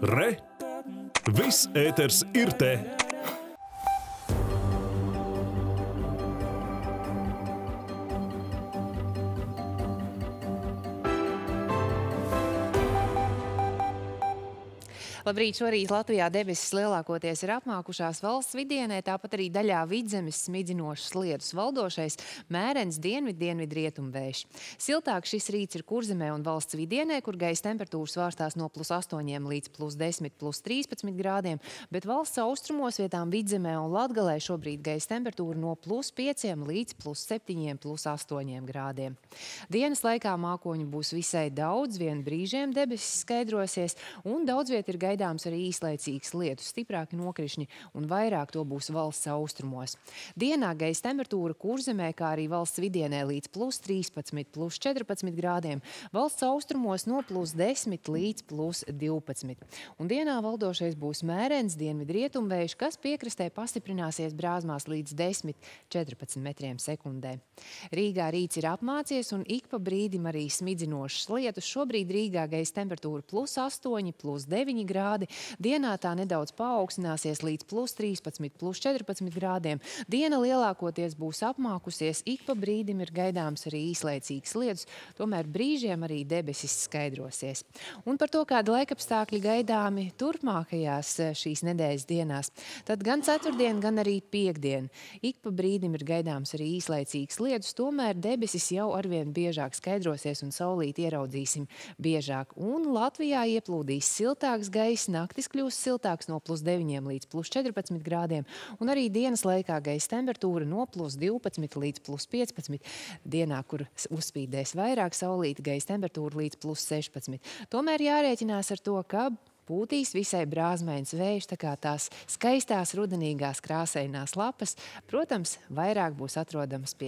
Re! Viss ēters ir te! Labrīt, šorīt Latvijā debesis lielākoties ir apmākušās valsts vidienē, tāpat arī daļā vidzemes smidzinošs lietus, valdošais mērens dienvidrietumvējš. Siltāk šis rīts ir Kurzemē un valsts vidienē, kur gaisa temperatūras svārstās no +8 līdz +10, +13 grādiem, bet valsts austrumos vietām vidzemē un Latgalē šobrīd gaisa temperatūra no +5 līdz +7, +8 grādiem. Dienas laikā mākoņu būs visai daudz, vien brīžiem debesis skaidrosies un daudz viet ir gaidāms arī īslaicīgs lietus, stiprāki nokrišņi un vairāk to būs valsts austrumos. Dienā gaisa temperatūra Kurzemē, kā arī valsts vidienē līdz +13, +14 grādiem, valsts austrumos no +10 līdz +12. Un dienā valdošais būs mērens dienvidrietumvējš, kas piekrastē pastiprināsies brāzmās līdz 10–14 metriem sekundē. Rīgā rīts ir apmācies un ik pa brīdim arī smidzinošs lietus. Šobrīd Rīgā gaisa temperatūra +8, +9 grādi. Dienā tā nedaudz paaugstināsies līdz +13, +14 grādiem. Diena lielākoties būs apmākusies, ik pa brīdim ir gaidāms arī īslaicīgs lietus, tomēr brīžiem arī debesis skaidrosies. Un par to, kādi laikapstākļi gaidāmi turpmākajās šīs nedēļas dienās, tad gan ceturtdien, gan arī piektdien. Ik pa brīdim ir gaidāms arī īslaicīgs lietus, tomēr debesis jau arvien biežāk skaidrosies un saulīti ieraudzīsim biežāk. Un Latvijā ieplūdīs siltāks gaiss, naktis kļūs siltāks no +9 līdz +14 grādiem, un arī dienas laikā gaisa temperatūra no +12 līdz +15. Dienā, kur uzspīdēs vairāk saulīti, gaisa temperatūra līdz +16. Tomēr jārēķinās ar to, ka pūtīs visai brāzmains vējš, tā kā tās skaistās rudenīgās krāsainās lapas, protams, vairāk būs atrodamas pie